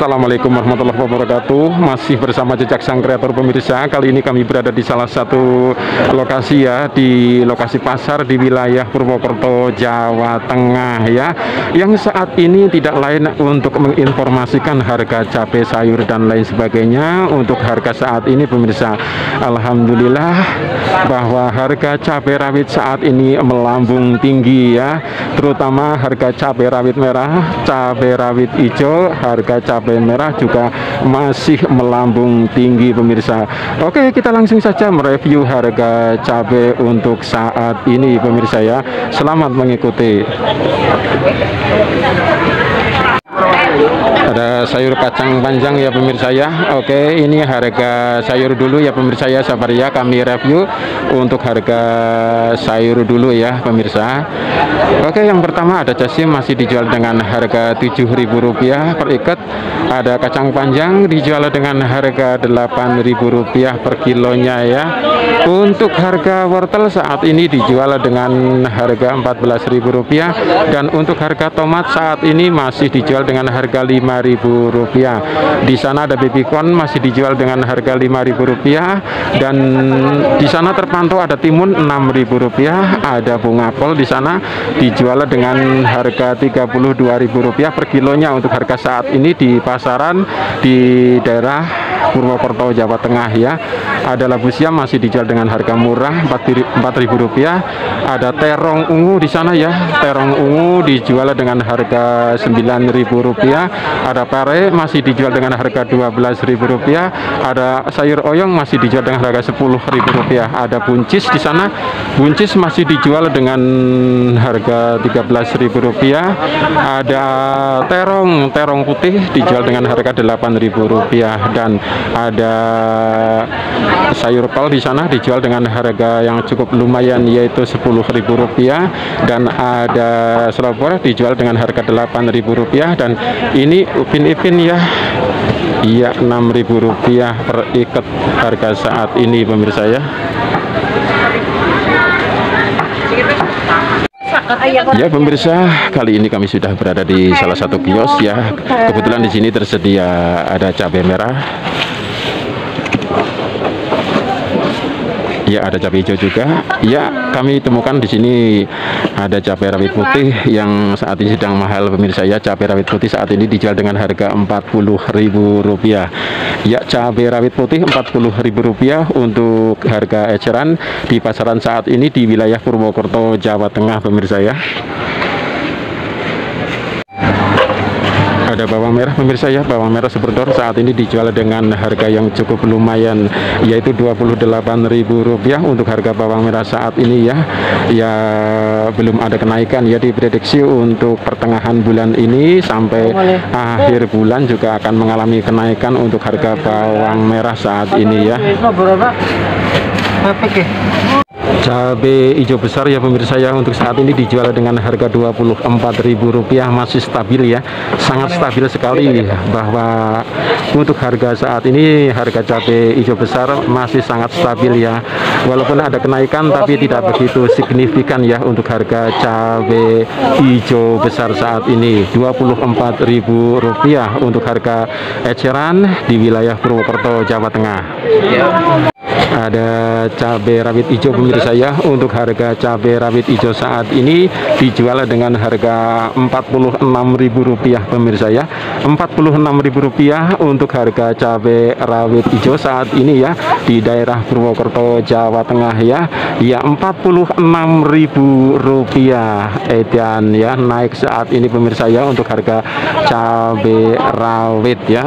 Assalamualaikum warahmatullahi wabarakatuh. Masih bersama Jejak Sang Kreator pemirsa. Kali ini kami berada di salah satu lokasi ya, di lokasi pasar di wilayah Purwokerto, Jawa Tengah ya. Yang saat ini tidak lain untuk menginformasikan harga cabai, sayur dan lain sebagainya. Untuk harga saat ini pemirsa, alhamdulillah bahwa harga cabai rawit saat ini melambung tinggi ya. Terutama harga cabai rawit merah, cabai rawit hijau, harga cabai merah juga masih melambung tinggi pemirsa. Oke, kita langsung saja mereview harga cabai untuk saat ini pemirsa ya. Selamat mengikuti. Ada sayur kacang panjang ya pemirsa ya. Oke, ini harga sayur dulu ya pemirsa ya, sabar ya, kami review untuk harga sayur dulu ya pemirsa. Oke, yang pertama ada jasim masih dijual dengan harga Rp7.000 per ikat. Ada kacang panjang dijual dengan harga Rp8.000 per kilonya ya. Untuk harga wortel saat ini dijual dengan harga Rp14.000 dan untuk harga tomat saat ini masih dijual dengan harga Rp5.000. Di sana ada baby corn masih dijual dengan harga Rp5.000 dan di sana terpantau ada timun Rp6.000. Ada bunga kol di sana dijual dengan harga Rp32.000 per kilonya. Untuk harga saat ini di pasaran di daerah Purwokerto, Jawa Tengah ya. Ada labu siam masih dijual dengan harga murah Rp4.000. Ada terong ungu di sana ya. Terong ungu dijual dengan harga Rp9.000. Ada pare masih dijual dengan harga Rp12.000. Ada sayur oyong masih dijual dengan harga Rp10.000. Ada buncis di sana. Buncis masih dijual dengan harga Rp13.000. Ada terong putih dijual dengan harga Rp8.000 dan ada sayur kol di sana dijual dengan harga yang cukup lumayan yaitu Rp10.000 dan ada selobor dijual dengan harga Rp8.000 dan ini upin-ipin ya. Iya, Rp6.000 per ikat harga saat ini pemirsa ya. Ya pemirsa, kali ini kami sudah berada di salah satu kios ya. Kebetulan di sini tersedia ada cabai merah. Ya, ada cabai hijau juga. Ya, kami temukan di sini ada cabai rawit putih yang saat ini sedang mahal pemirsa ya. Cabai rawit putih saat ini dijual dengan harga Rp40.000. Ya, cabai rawit putih Rp40.000 untuk harga eceran di pasaran saat ini di wilayah Purwokerto, Jawa Tengah pemirsa ya. Ada bawang merah pemirsa ya, bawang merah seberdor saat ini dijual dengan harga yang cukup lumayan yaitu Rp28.000 untuk harga bawang merah saat ini ya. Ya, belum ada kenaikan ya, diprediksi untuk pertengahan bulan ini sampai akhir bulan juga akan mengalami kenaikan untuk harga bawang merah saat ini ya. Cabai hijau besar ya pemirsa ya, untuk saat ini dijual dengan harga Rp24.000, masih stabil ya, sangat stabil sekali bahwa untuk harga saat ini harga cabai hijau besar masih sangat stabil ya, walaupun ada kenaikan tapi tidak begitu signifikan ya. Untuk harga cabai hijau besar saat ini Rp24.000 untuk harga eceran di wilayah Purwokerto, Jawa Tengah. Ada cabai rawit hijau pemirsa ya, untuk harga cabai rawit hijau saat ini dijual dengan harga Rp46.000 pemirsa ya. Rp46.000 untuk harga cabai rawit hijau saat ini ya di daerah Purwokerto, Jawa Tengah ya. Ya, Rp46.000 edan ya, naik saat ini pemirsa ya untuk harga cabai rawit ya.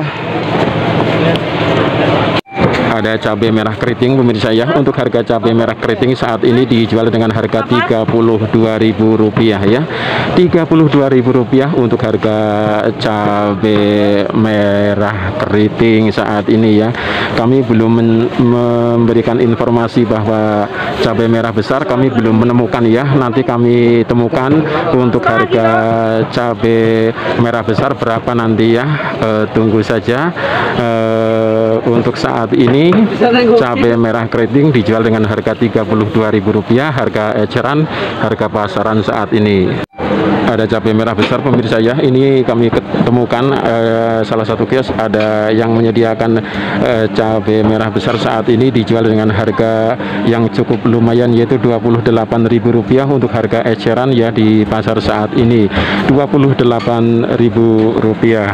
Ada cabai merah keriting pemirsa ya, untuk harga cabai merah keriting saat ini dijual dengan harga Rp32.000 ya. Rp32.000 untuk harga cabai merah keriting saat ini ya. Kami belum memberikan informasi bahwa cabai merah besar kami belum menemukan ya. Nanti kami temukan untuk harga cabai merah besar berapa nanti ya. Tunggu saja. Untuk saat ini cabai merah keriting dijual dengan harga Rp32.000, harga eceran, harga pasaran saat ini. Ada cabai merah besar pemirsa ya. Ini kami ketemukan salah satu kios ada yang menyediakan cabai merah besar saat ini dijual dengan harga yang cukup lumayan, yaitu Rp28.000 untuk harga eceran ya di pasar saat ini. Rp28.000.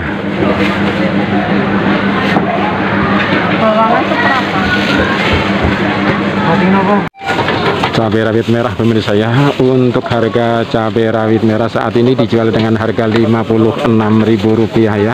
Bawangnya seberapa? Cabai rawit merah pemirsa ya. Untuk harga cabai rawit merah saat ini dijual dengan harga Rp56.000 ya.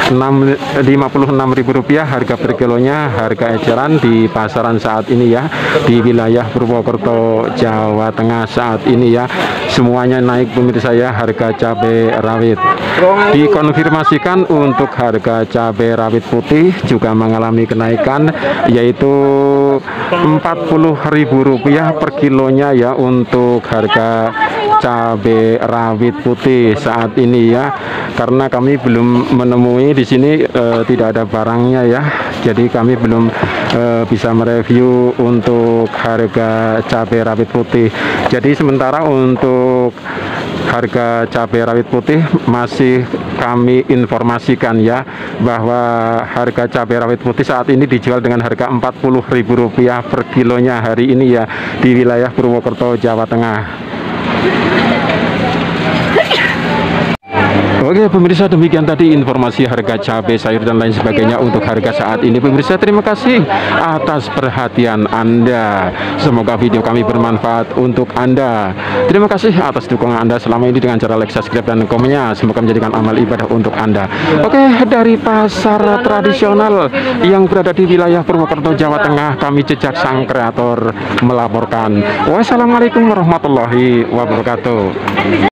Rp56.000 harga per kilonya, harga eceran di pasaran saat ini ya, di wilayah Purwokerto, Jawa Tengah saat ini ya. Semuanya naik pemirsa ya, harga cabai rawit. Dikonfirmasikan untuk harga cabai rawit putih juga mengalami kenaikan, yaitu Rp40.000 per kilonya ya untuk harga cabai rawit putih saat ini ya. Karena kami belum menemui di sini, tidak ada barangnya ya. Jadi kami belum bisa mereview untuk harga cabai rawit putih. Jadi sementara untuk harga cabai rawit putih masih kami informasikan ya, bahwa harga cabai rawit putih saat ini dijual dengan harga Rp40.000 per kilonya hari ini ya, di wilayah Purwokerto, Jawa Tengah. Oke pemirsa, demikian tadi informasi harga cabai, sayur dan lain sebagainya untuk harga saat ini pemirsa. Terima kasih atas perhatian Anda. Semoga video kami bermanfaat untuk Anda. Terima kasih atas dukungan Anda selama ini dengan cara like, subscribe, dan komennya. Semoga menjadikan amal ibadah untuk Anda. Oke, dari pasar tradisional yang berada di wilayah Purwokerto, Jawa Tengah, kami Jejak Sang Kreator melaporkan. Wassalamualaikum warahmatullahi wabarakatuh.